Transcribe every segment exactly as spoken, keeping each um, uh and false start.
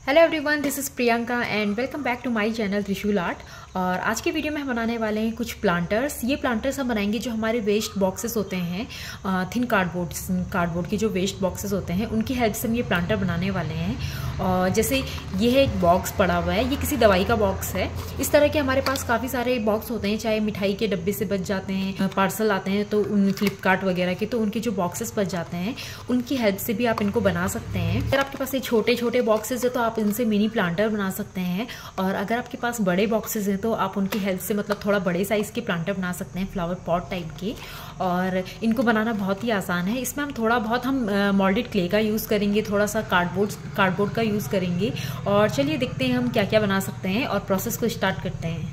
Hello everyone, this is Priyanka and welcome back to my channel Trishul art. और आज की video में हम बनाने वाले हैं कुछ प्लांटर्स। ये प्लांटर्स हम बनाएंगे जो हमारे वेस्ट बॉक्सेस होते हैं, थिन कार्डबोर्ड कार्डबोर्ड के जो वेस्ट बॉक्सेस होते हैं उनकी हेल्प से हम ये प्लांटर बनाने वाले हैं। और जैसे ये है एक बॉक्स पड़ा हुआ है, ये किसी दवाई का बॉक्स है। इस तरह के हमारे पास काफ़ी सारे बॉक्स होते हैं, चाहे मिठाई के डब्बे से बच जाते हैं, पार्सल आते हैं तो उन फ्लिपकार्ट वगैरह के, तो उनके जो बॉक्सेस बच जाते हैं उनकी हेल्प से भी आप इनको बना सकते हैं। अगर आपके पास ये छोटे छोटे बॉक्सेस है तो आप इनसे मिनी प्लांटर बना सकते हैं, और अगर आपके पास बड़े बॉक्सेस हैं तो आप उनकी हेल्प से मतलब थोड़ा बड़े साइज़ के प्लांटर बना सकते हैं, फ्लावर पॉट टाइप के। और इनको बनाना बहुत ही आसान है। इसमें हम थोड़ा बहुत हम मोल्डेड क्ले का यूज़ करेंगे, थोड़ा सा कार्डबोर्ड कार्डबोर्ड का यूज़ करेंगे। और चलिए देखते हैं हम क्या क्या बना सकते हैं और प्रोसेस को स्टार्ट करते हैं।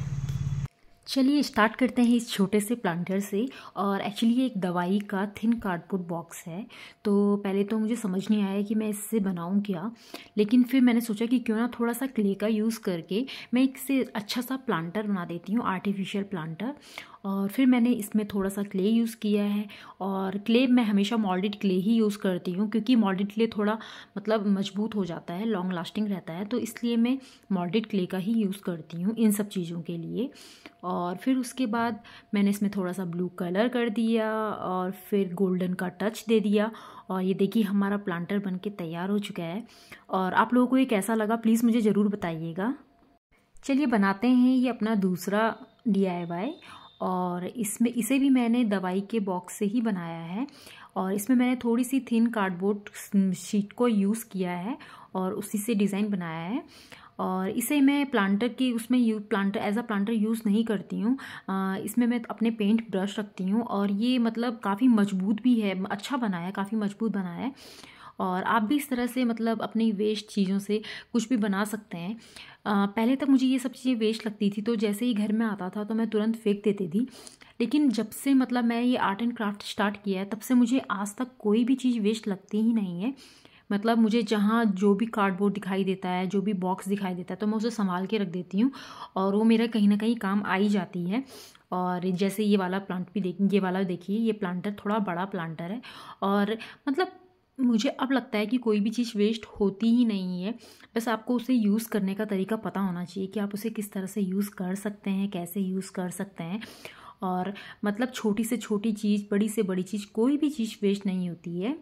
चलिए स्टार्ट करते हैं इस छोटे से प्लांटर से। और एक्चुअली ये एक दवाई का थिन कार्डबोर्ड बॉक्स है, तो पहले तो मुझे समझ नहीं आया कि मैं इससे बनाऊं क्या, लेकिन फिर मैंने सोचा कि क्यों ना थोड़ा सा क्ले का यूज़ करके मैं इससे अच्छा सा प्लांटर बना देती हूँ, आर्टिफिशियल प्लांटर। और फिर मैंने इसमें थोड़ा सा क्ले यूज़ किया है, और क्ले मैं हमेशा मोल्डेड क्ले ही यूज़ करती हूँ क्योंकि मोल्डेड क्ले थोड़ा मतलब मजबूत हो जाता है, लॉन्ग लास्टिंग रहता है, तो इसलिए मैं मोल्डेड क्ले का ही यूज़ करती हूँ इन सब चीज़ों के लिए। और फिर उसके बाद मैंने इसमें थोड़ा सा ब्लू कलर कर दिया और फिर गोल्डन का टच दे दिया, और ये देखिए हमारा प्लांटर बनके तैयार हो चुका है। और आप लोगों को ये कैसा लगा प्लीज़ मुझे ज़रूर बताइएगा। चलिए बनाते हैं ये अपना दूसरा डी आई वाई। और इसमें इसे भी मैंने दवाई के बॉक्स से ही बनाया है, और इसमें मैंने थोड़ी सी थिन कार्डबोर्ड शीट को यूज़ किया है और उसी से डिज़ाइन बनाया है। और इसे मैं प्लांटर की उसमें you planter as a planter use नहीं करती हूँ। इसमें मैं अपने पेंट ब्रश रखती हूँ, और ये मतलब काफ़ी मजबूत भी है, अच्छा बना है, काफ़ी मजबूत बना है। और आप भी इस तरह से मतलब अपनी वेस्ट चीज़ों से कुछ भी बना सकते हैं। आ, पहले तक मुझे ये सब चीज़ें वेस्ट लगती थी, तो जैसे ही घर में आता था तो मैं तुरंत फेंक देती थी। लेकिन जब से मतलब मैं ये आर्ट एंड क्राफ्ट स्टार्ट किया है तब से मुझे आज तक कोई भी चीज़ वेस्ट लगती ही नहीं है। मतलब मुझे जहाँ जो भी कार्डबोर्ड दिखाई देता है, जो भी बॉक्स दिखाई देता है, तो मैं उसे संभाल के रख देती हूँ, और वो मेरा कहीं ना कहीं काम आ ही जाती है। और जैसे ये वाला प्लांट भी देख ये वाला देखिए, ये प्लांटर थोड़ा बड़ा प्लांटर है, और मतलब मुझे अब लगता है कि कोई भी चीज़ वेस्ट होती ही नहीं है। बस आपको उसे यूज़ करने का तरीका पता होना चाहिए कि आप उसे किस तरह से यूज़ कर सकते हैं, कैसे यूज़ कर सकते हैं। और मतलब छोटी से छोटी चीज़, बड़ी से बड़ी चीज़, कोई भी चीज़ वेस्ट नहीं होती है।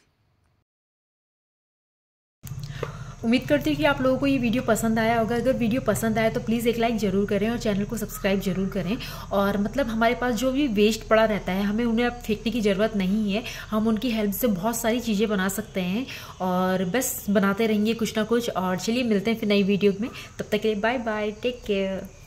उम्मीद करती हूँ कि आप लोगों को ये वीडियो पसंद आया होगा। अगर वीडियो पसंद आया तो प्लीज़ एक लाइक ज़रूर करें और चैनल को सब्सक्राइब जरूर करें। और मतलब हमारे पास जो भी वेस्ट पड़ा रहता है हमें उन्हें अब फेंकने की ज़रूरत नहीं है, हम उनकी हेल्प से बहुत सारी चीज़ें बना सकते हैं, और बस बनाते रहेंगे कुछ ना कुछ। और चलिए मिलते हैं फिर नई वीडियो में, तब तक के लिए बाय बाय, टेक केयर।